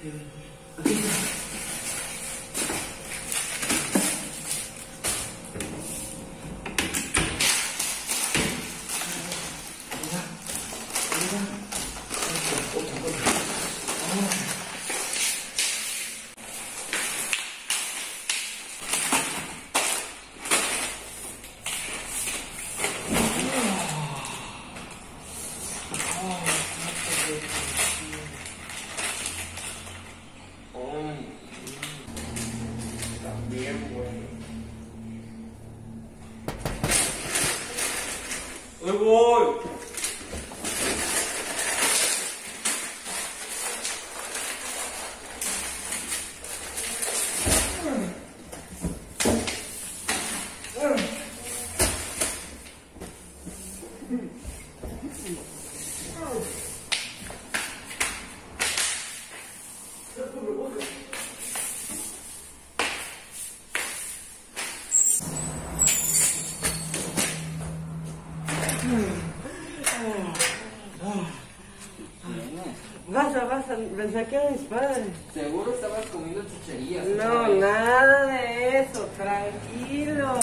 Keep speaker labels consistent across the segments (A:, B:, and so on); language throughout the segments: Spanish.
A: Aquí está.
B: También, bueno.
A: ¡Ahí voy!
C: Basta, me saqué a mis padres.
B: Seguro estabas comiendo chucherías.
C: No,
B: ¿sabes?
C: nada de eso, tranquilo.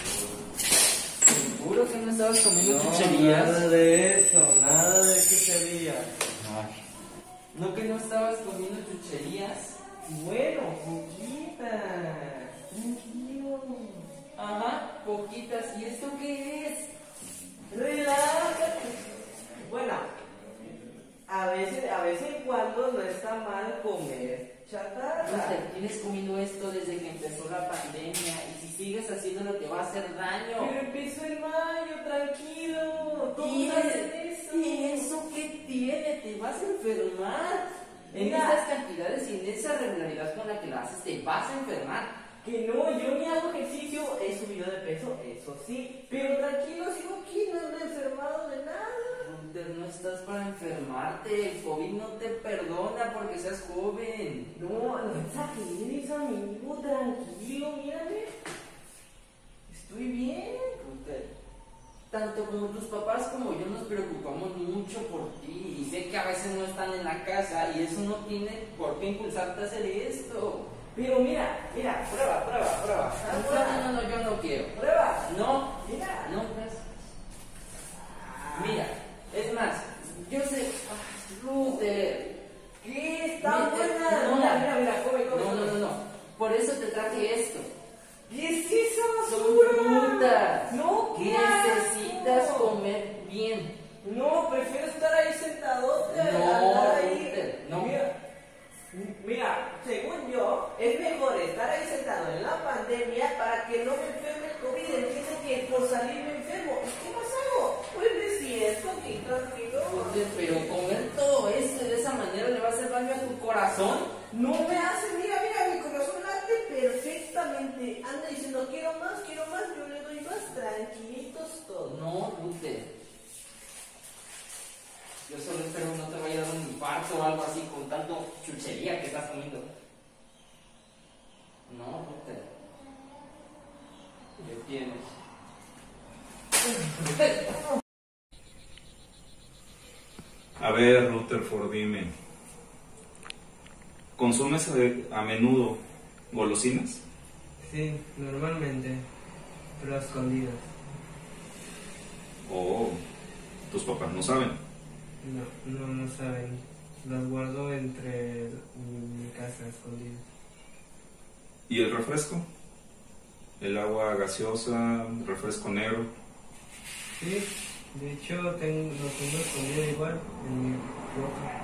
B: Seguro que no estabas comiendo
C: No,
B: chucherías.
C: nada de eso, nada de chucherías.
B: Ay. ¿No que no estabas comiendo chucherías?
C: Bueno, poquitas. Tranquilo.
B: Ajá, poquitas. ¿Y esto qué es?
C: Relájate. Bueno, a veces en cuando no está mal comer chatarra.
B: Te tienes comiendo esto desde que empezó la pandemia y si sigues haciéndolo te va a hacer daño.
C: Pero empezó en mayo, tranquilo.
B: ¿Y
C: Todos hacen eso.
B: eso qué tiene? Te vas a enfermar. En
C: Mira.
B: estas cantidades y en esa regularidad con la que la haces te vas a enfermar.
C: Que no, yo ni hago ejercicio, he subido de peso, eso sí. Pero tranquilo, sigo aquí, no me he enfermado de nada.
B: No estás para enfermarte, el COVID no te perdona porque seas joven.
C: No exageres, amigo, tranquilo, mírame. Estoy bien.
B: Tanto como tus papás como yo nos preocupamos mucho por ti y sé que a veces no están en la casa y eso no tiene por qué impulsarte a hacer esto.
C: Pero mira, prueba.
B: No, yo no quiero.
C: Prueba.
B: No,
C: Mira.
B: no, pues. Mira, es más, yo sé, Luther.
C: ¿Qué? Está
B: Mira,
C: buena.
B: no.
C: Mira, come.
B: No. Por eso te traje esto.
C: ¿Qué es esa
B: Son
C: basura?
B: frutas.
C: No, ¿qué asco?
B: Necesitas comer bien.
C: No, prefiero estar ahí sentado.
B: No.
C: Mira, según yo, es mejor estar ahí sentado en la pandemia para que no me enferme el COVID. Entiendo que por salir me enfermo. ¿Y qué más hago? Pues me siento aquí tranquilo.
B: Pero comer todo eso de esa manera le va a hacer daño a tu corazón.
C: No me hace, mira, mi corazón late perfectamente. Anda diciendo, quiero más, yo le doy más, tranquilitos todos.
B: No, Luther. Yo solo espero que no te vaya a dar un infarto o algo así con tanto chuchería que estás comiendo. No, Luther. ¿Qué tienes?
D: A ver, Rutherford, dime. ¿Consumes a menudo golosinas?
C: Sí, normalmente, pero a escondidas.
D: ¿O tus papás no saben?
C: No saben. Las guardo entre mi casa escondidas.
D: ¿Y el refresco? ¿El agua gaseosa, refresco negro?
C: Sí, de hecho lo tengo escondido igual en mi ropa.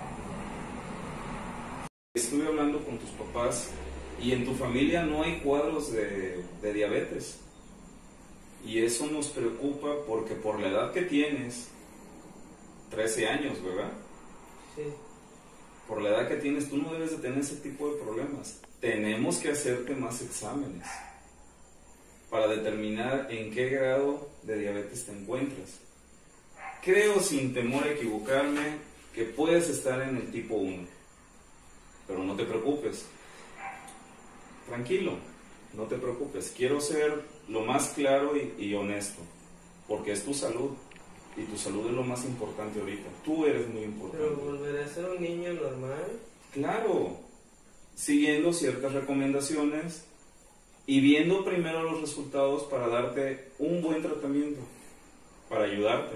D: Estuve hablando con tus papás y en tu familia no hay cuadros de diabetes. Y eso nos preocupa porque por la edad que tienes, 13 años, ¿verdad?
C: Sí.
D: Por la edad que tienes, tú no debes de tener ese tipo de problemas. Tenemos que hacerte más exámenes para determinar en qué grado de diabetes te encuentras. Creo, sin temor a equivocarme, que puedes estar en el tipo 1. Pero no te preocupes. Tranquilo, no te preocupes. Quiero ser lo más claro y honesto, porque es tu salud. Y tu salud es lo más importante ahorita. Tú eres muy importante.
C: ¿Pero volveré a ser un niño normal?
D: Claro, siguiendo ciertas recomendaciones y viendo primero los resultados para darte un buen tratamiento, para ayudarte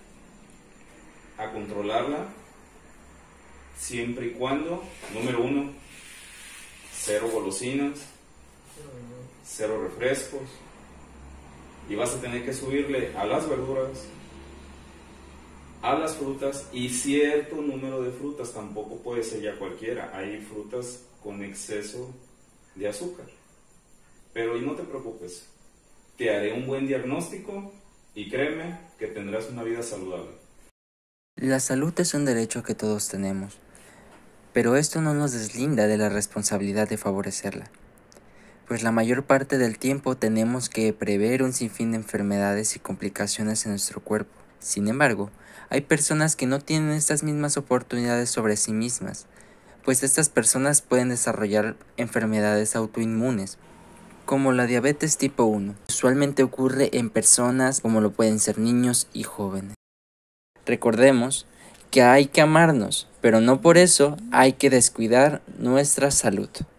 D: a controlarla, siempre y cuando, número 1, 0 golosinas, 0 refrescos, y vas a tener que subirle a las verduras, a las frutas y cierto número de frutas. Tampoco puede ser ya cualquiera, hay frutas con exceso de azúcar. Pero no te preocupes, te haré un buen diagnóstico y créeme que tendrás una vida saludable.
E: La salud es un derecho que todos tenemos, pero esto no nos deslinda de la responsabilidad de favorecerla, pues la mayor parte del tiempo tenemos que prever un sinfín de enfermedades y complicaciones en nuestro cuerpo. Sin embargo, hay personas que no tienen estas mismas oportunidades sobre sí mismas, pues estas personas pueden desarrollar enfermedades autoinmunes, como la diabetes tipo 1. Usualmente ocurre en personas como lo pueden ser niños y jóvenes. Recordemos que hay que amarnos, pero no por eso hay que descuidar nuestra salud.